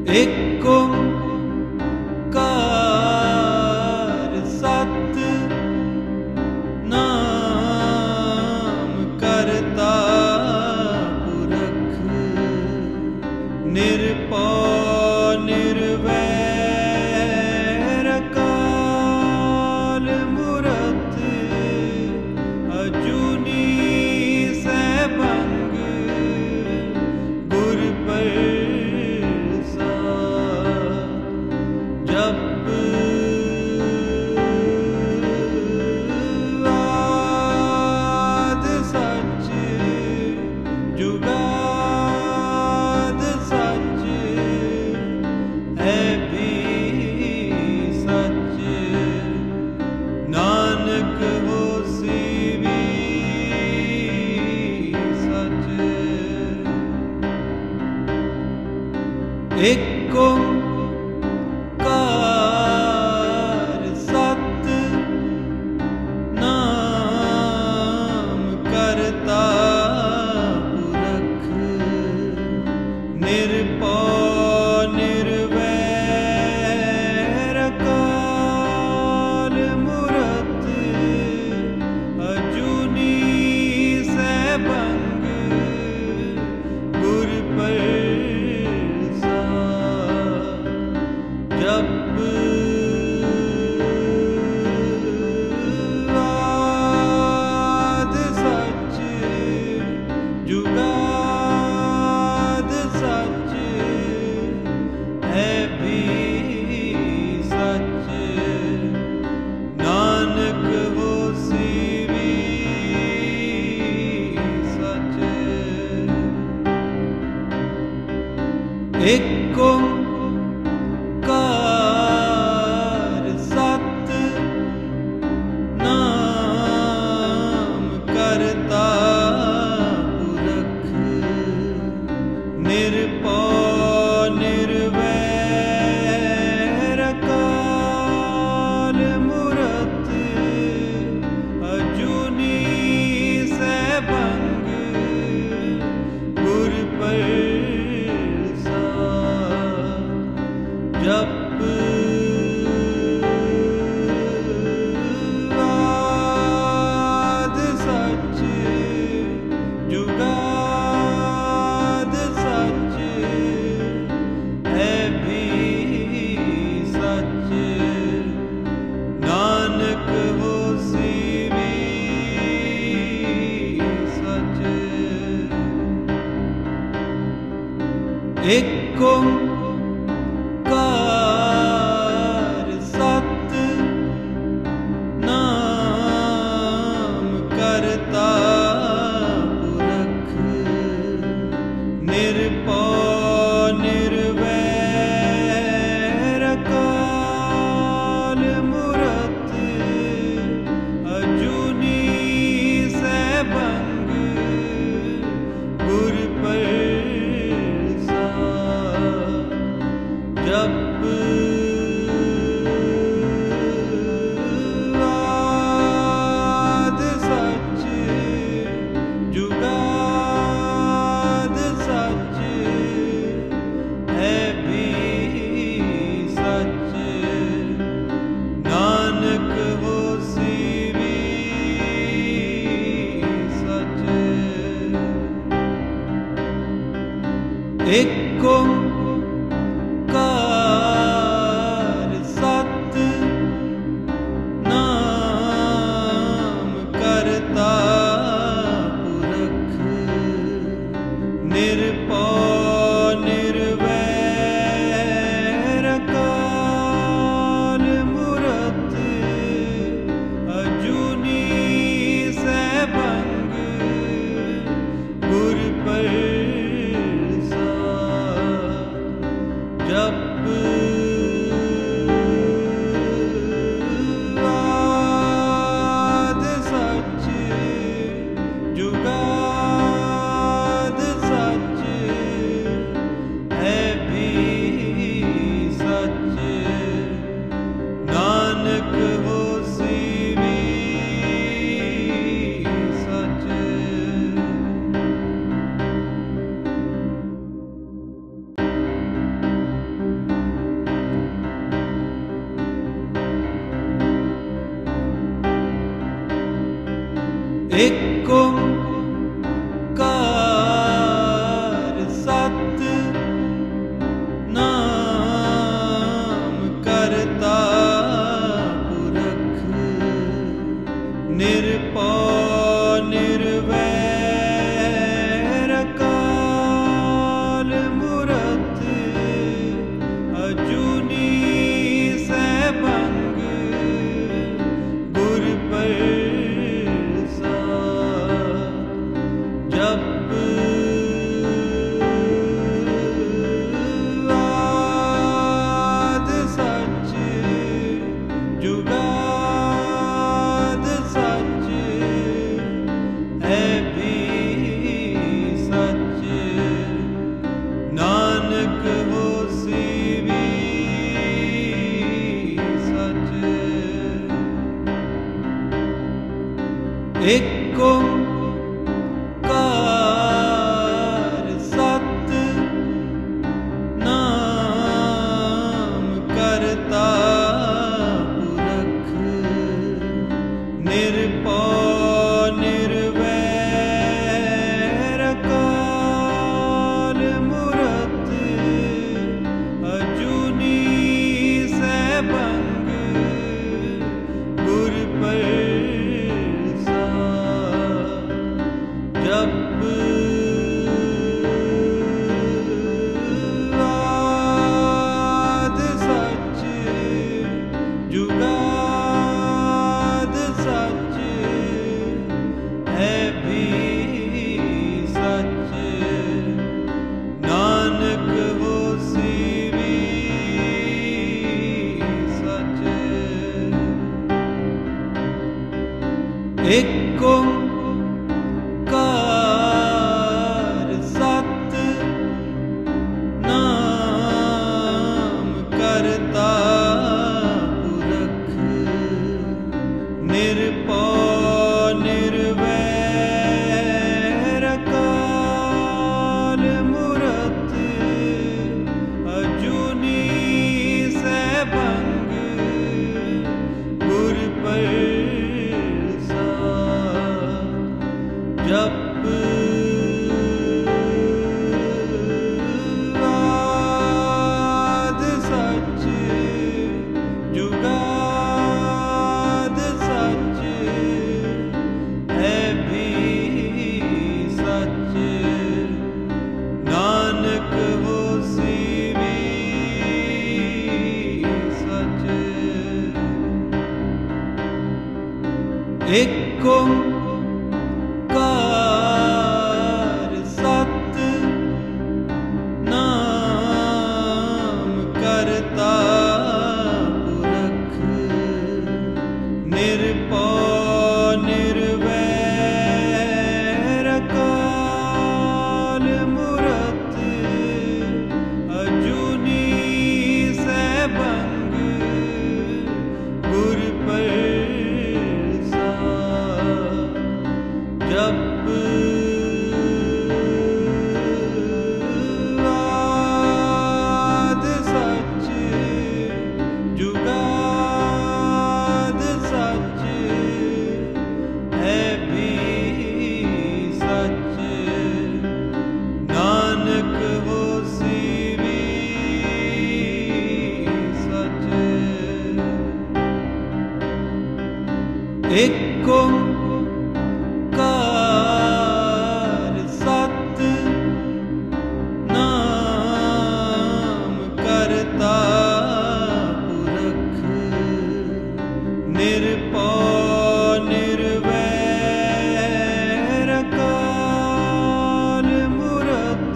एक ओंकार सत नाम करता पुरख निरपौ निर्वैर काल मूरत अजूनी सैभंग गुर आद सच जुगाद सच है भी सच नानक होसी भी सच। एक निरपौ निर्वैर काल मूरत अजूनी सैभंग गुर प्रसाद जप आद सच जुगाद सच है भी सच नानक होसी भी सच। एक ओंकार सत नाम करता पुरख निरपौ निर्वैर काल मूरत अजूनी सैभंग गुर प्रसाद जप आद सच जुगाद सच है भी सच नानक होसी भी सच। एक ओंकार सत नाम करता पुरख निरपौ निर्वैर काल मूरत अजूनी सैभंग गुर प्रसाद एक ओंकार सत नाम करता पुरख निरपौ निर्वैर अकाल मूरत अजूनी सैभंग गुर प्रसाद जप आद सच जुगाद सच है भी सच नानक होसी भी सच। एक ओंकार सत नाम करता पुरख निरपौ निर्वैर अकाल मूरत अजूनी सैभंग गुर प्रसाद जप आद सच जुगाद सच है भी सच नानक होसी भी सच। एक ओंकार सत नाम करता पुरख निरपौ निर्वैर अकाल मूरत अजूनी सैभंग गुर प्रसाद जप आद सच जुगाद सच है भी सच नानक होसी भी सच। एक ओंकार सत नाम करता पुरख निरपौ निर्वैर अकाल मूरत अजूनी सैभंग गुर प्रसाद जप आद सच जुगाद सच है भी सच नानक होसी भी सच। एक ओंकार सत नाम करता पुरख निरपौ निर्वैर अकाल मूरत अजूनी सैभंग गुर प्रसाद जप आद सच जुगाद सच है भी सच नानक होसी भी सच। एक ओंकार सत नाम करता पुरख निरपौ निर्वैर अकाल मूरत अजूनी सैभंग गुर प्रसाद जप आद सच जुगाद सच है भी सच नानक होसी भी सच। एक ओंकार सत नाम करता पुरख निरपौ निर्वैर अकाल मूरत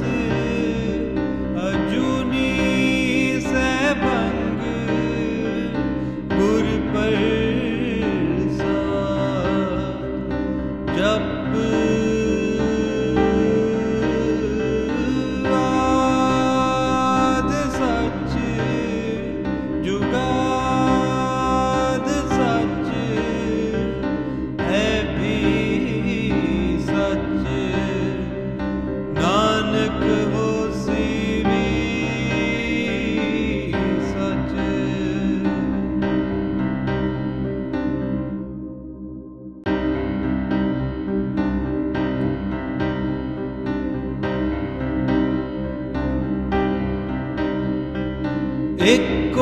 अजूनी सैभंग गुर प्रसाद एक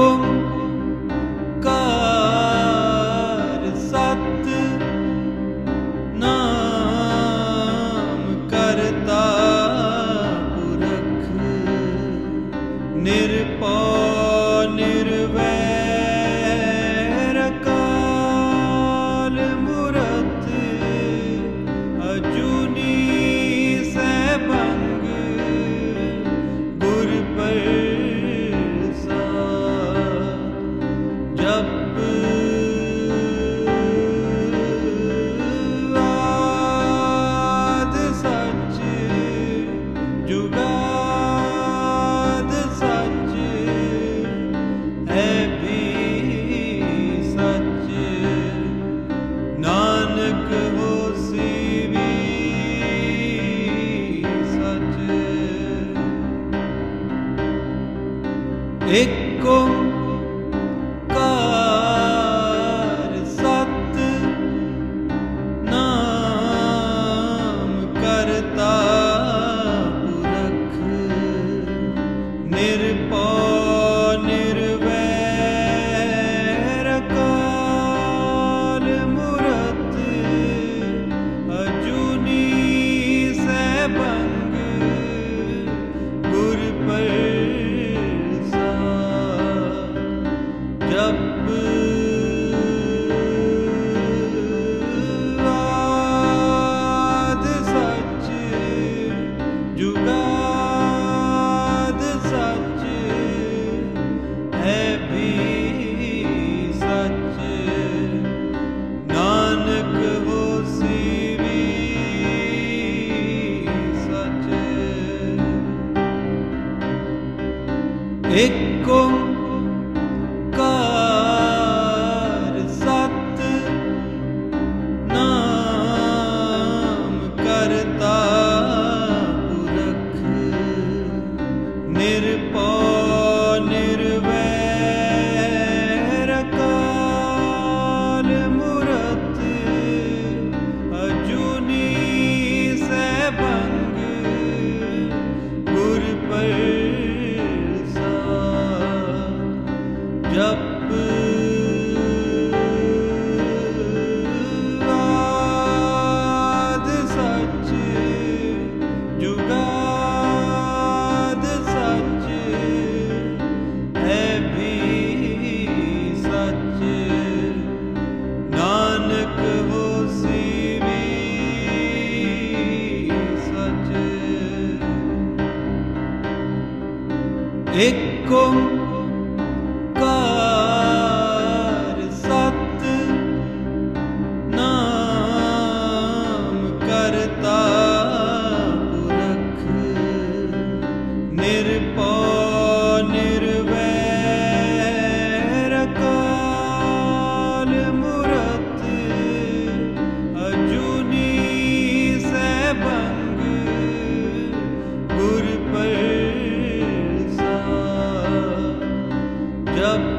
ओंकार सत नाम करता पुरख निरपौ निर्वैर अकाल मूरत अजूनी सैभंग गुर प्रसाद जप आद सच जुगाद सच है भी सच नानक होसी भी सच। एक ओंकार सत नाम करता पुरख निरपौ निर्वैर अकाल मूरत अजूनी सैभंग गुर प्रसाद जप आद सच जुगाद सच है भी सच नानक होसी भी सच। एक ओंकार सत नाम करता पुरख निरपौ निर्वैर अकाल मूरत अजूनी सैभंग गुर प्रसाद जप आद सच जुगाद सच है भी सच नानक होसी भी सच। एक ओंकार सत नाम करता पुरख निरपौ निर्वैर अकाल मूरत अजूनी सैभंग गुर प्रसाद जप आद सच जुगाद सच है भी सच नानक होसी भी सच एक ओंकार सत नाम करता पुरख निरपौ निर्वैर अकाल मूरत अजूनी सैभंग गुर प्रसाद जप आद सच जुगाद सच है भी सच नानक होसी भी सच। एक ओंकार सत नाम करता पुरख निरपौ निर्वैर अकाल मूरत अजूनी सैभंग गुर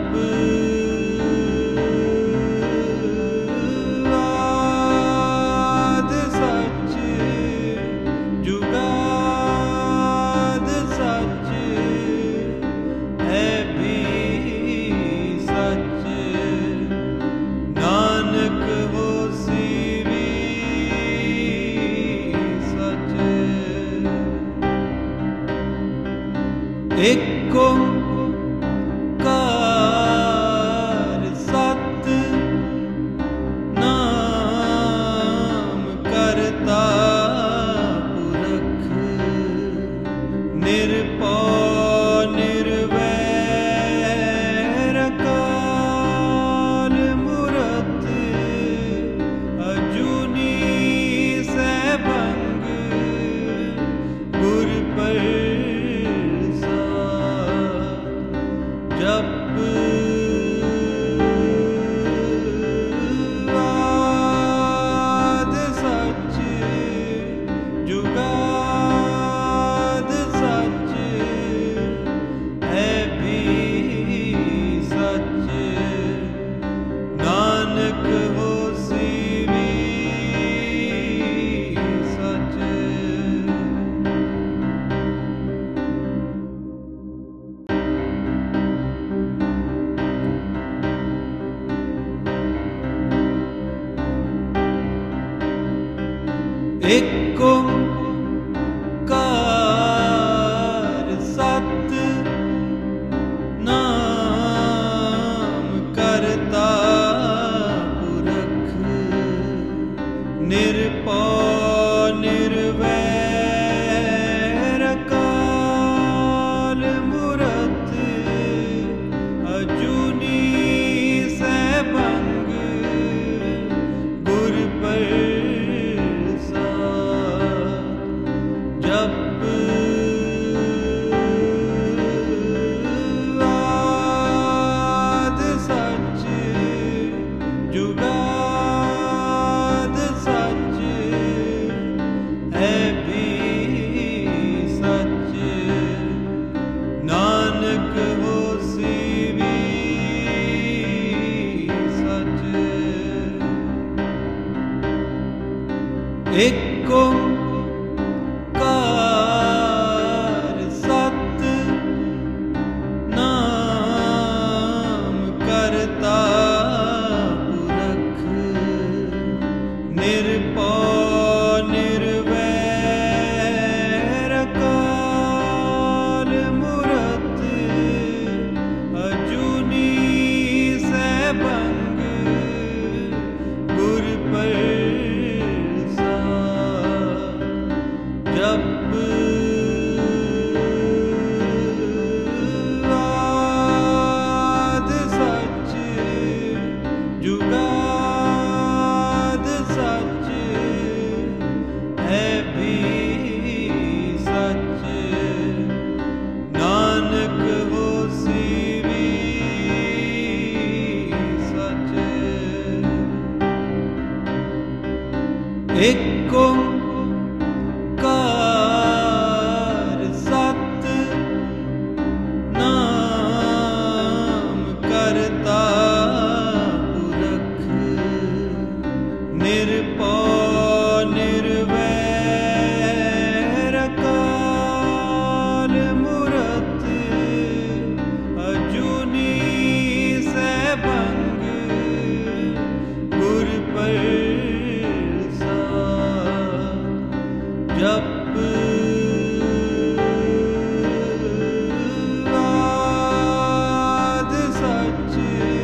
प्रसाद एक ओंकार सत नाम करता पुरख निरपौ निर्वैर अकाल मूरत अजूनी सैभंग गुर प्रसाद एक ओंकार सत नाम करता पुरख निरपौ निर्वैर अकाल मूरत अजूनी सैभंग गुर प्रसाद जप आद सच जुगाद सच है भी सच नानक होसी भी सच। एक ओंकार सत नाम करता पुरख निरपौ निर्वैर अकाल मूरत अजूनी सैभंग गुर प्रसाद जप आद सच जुगाद सच है भी सच नानक होसी भी सच। एक ओंकार सत नाम करता पुरख निरपौ निर्वैर अकाल मूरत अजूनी सैभंग गुर प्रसाद जप आद सच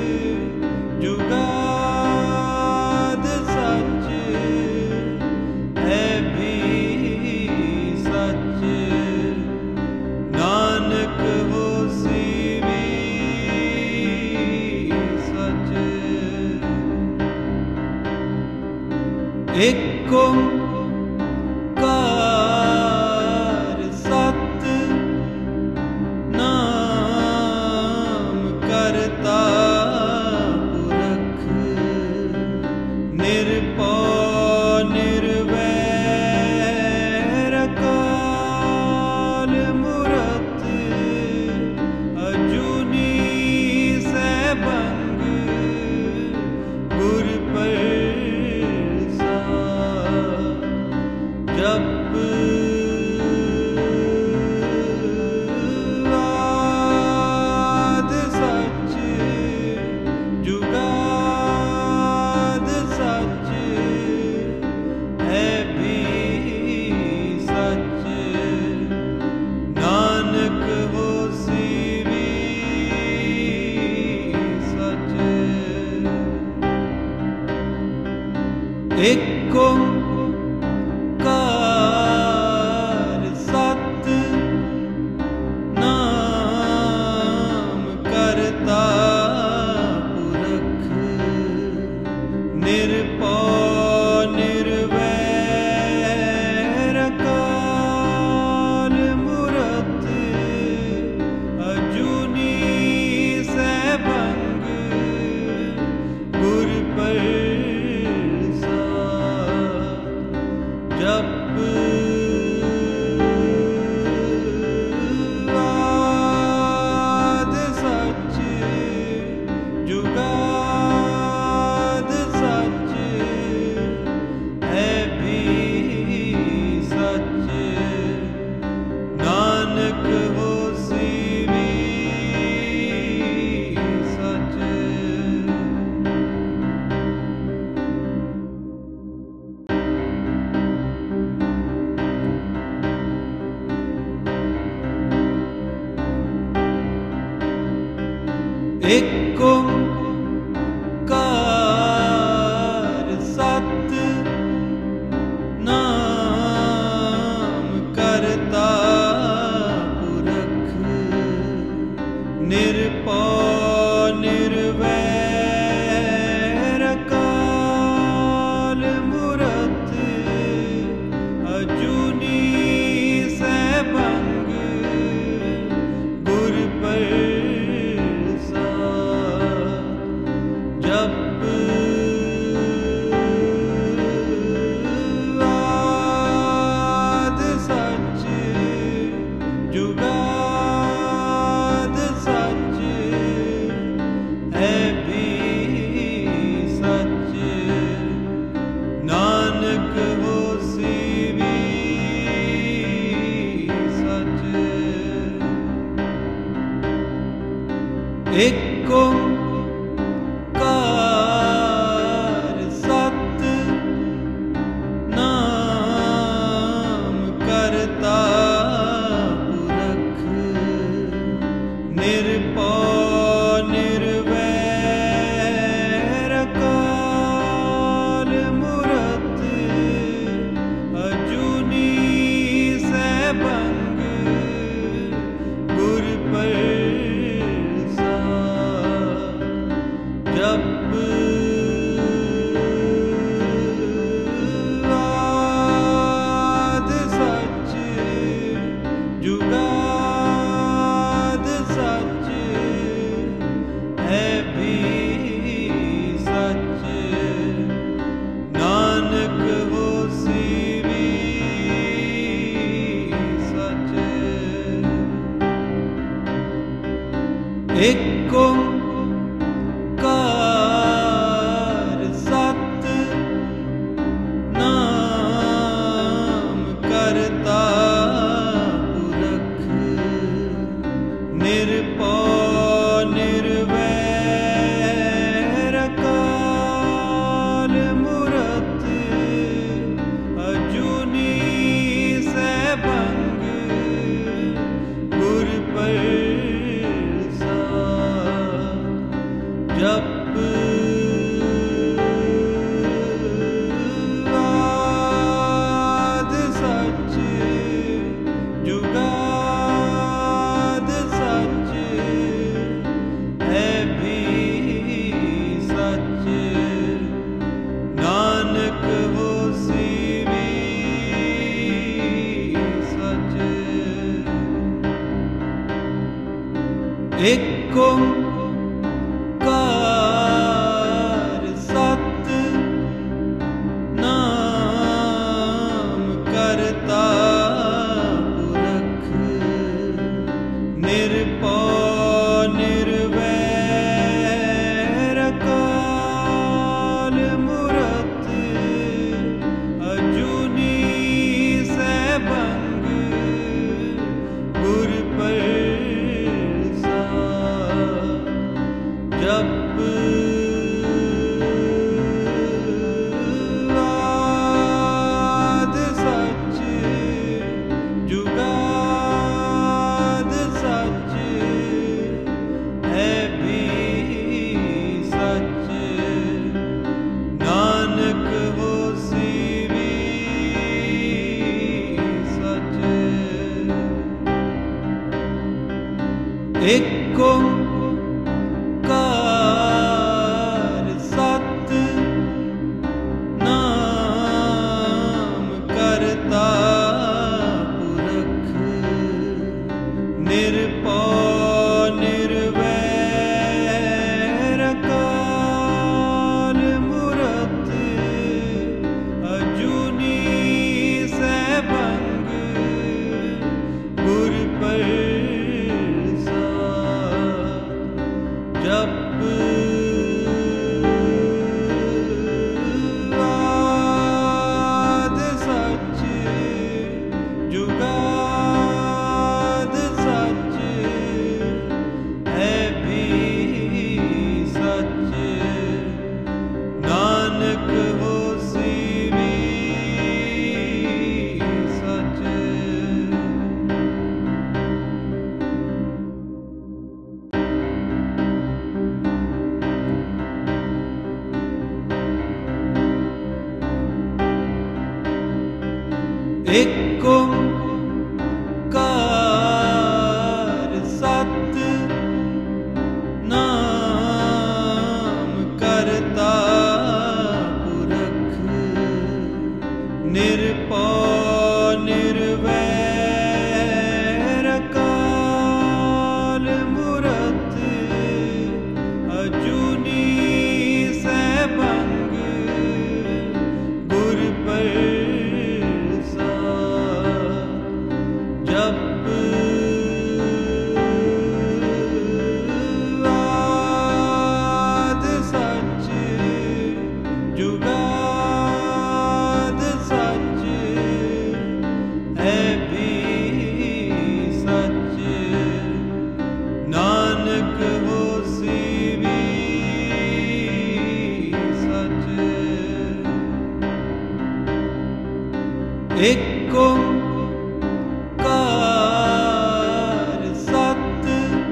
जुगाद सच है भी सच नानक होसी भी सच। एक ओंकार सत नाम करता पुरख निरपौ निर्वैर अकाल मूरत अजूनी सैभंग गुर प्रसाद जप आद सच जुगाद सच है भी सच नानक होसी भी सच। एक ओंकार सत नाम करता पुरख निरपौ निर्वैर अकाल मूरत अजूनी सैभंग गुर प्रसाद जप आद सच जुगाद सच है भी सच नानक होसी भी सच। एक ओंकार सत नाम करता पुरख निरपौ निर्वैर अकाल मूरत अजूनी सैभंग गुर प्रसाद जप आद सच जुगाद सच है भी सच नानक होसी भी सच। एक ओंकार सत नाम करता पुरख निरपौ निर्वैर अकाल मूरत अजूनी सैभंग गुर प्रसाद जप आद सच जुगाद सच है भी सच नानक होसी भी सच। एक ओंकार सत नाम करता पुरख निरपौ निर्वैर अकाल मूरत अजूनी सैभंग गुर प्रसाद जप आद सच जुगाद सच है भी सच नानक होसी भी सच। एक ओंकार सत नाम करता पुरख निरपौ निर्वैर अकाल मूरत अजूनी सैभंग गुर प्रसाद एक ओंकार सत नाम करता पुरख निरपौ निर्वैर अकाल मूरत अजूनी सैभंग गुर प्रसाद जप आद सच जुगाद सच है भी सच नानक होसी भी सच। एक ओंकार सत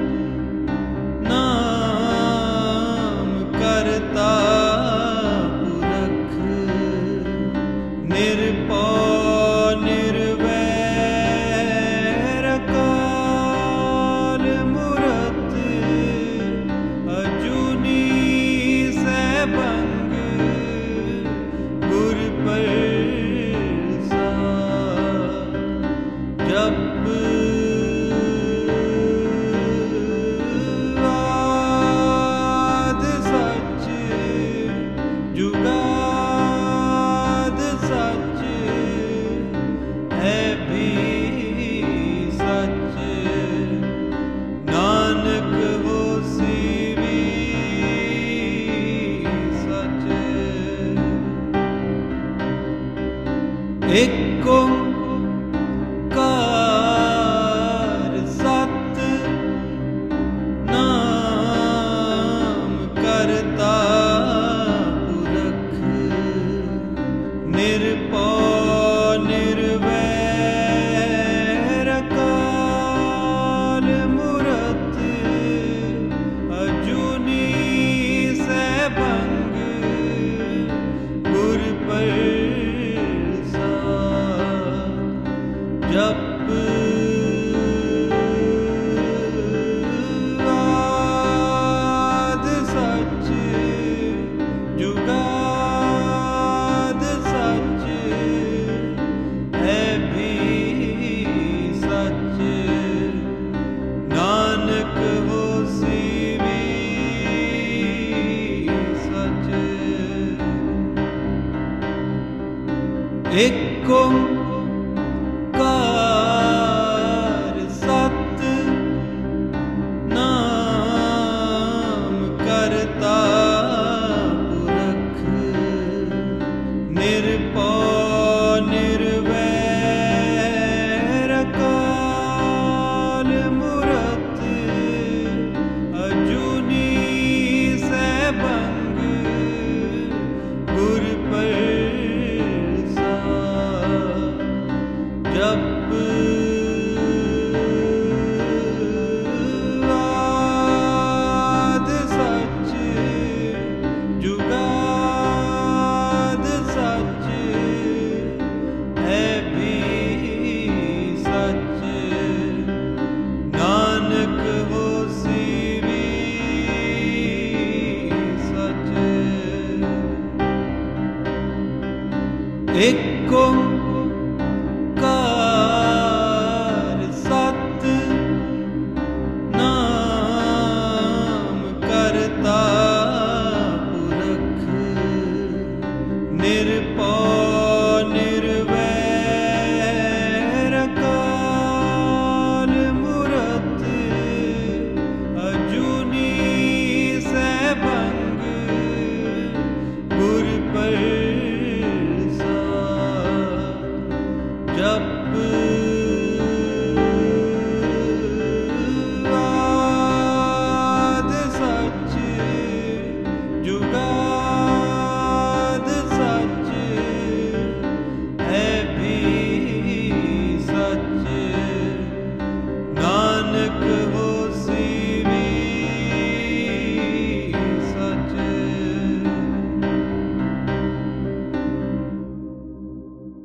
नाम करता पुरख निरपौ निर्वैर अकाल मूरत अजूनी सैभंग गुर प्रसाद जप आद सच जुगाद सच है भी सच नानक होसी भी सच। एक ओंकार सत नाम करता पुरख निरपौ निर्वैर अकाल मूरत अजूनी सैभंग गुर प्रसाद जप आद सच जुगाद सच है भी सच नानक होसी भी सच। एक ओंकार सत नाम करता पुरख निरपौ निर्वैर अकाल मूरत अजूनी सैभंग गुर प्रसाद जप आद सच जुगाद सच है भी सच नानक होसी भी सच। एक